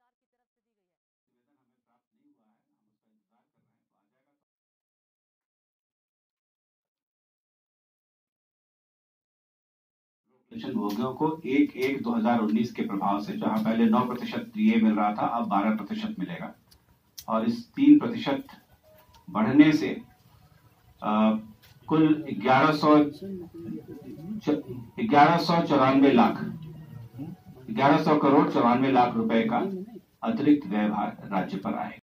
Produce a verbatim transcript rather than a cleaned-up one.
Pension भोगियों को एक एक दो हजार उन्नीस के प्रभाव से, जहां पहले नौ प्रतिशत डीए मिल रहा था, अब बारह प्रतिशत मिलेगा। और इस तीन प्रतिशत बढ़ने से आ, कुल ग्यारह सौ ग्यारह सौ चौरानवे लाख ग्यारह सौ करोड़ चौरानवे लाख रुपए का अतिरिक्त व्यय भार राज्य पर आएगा।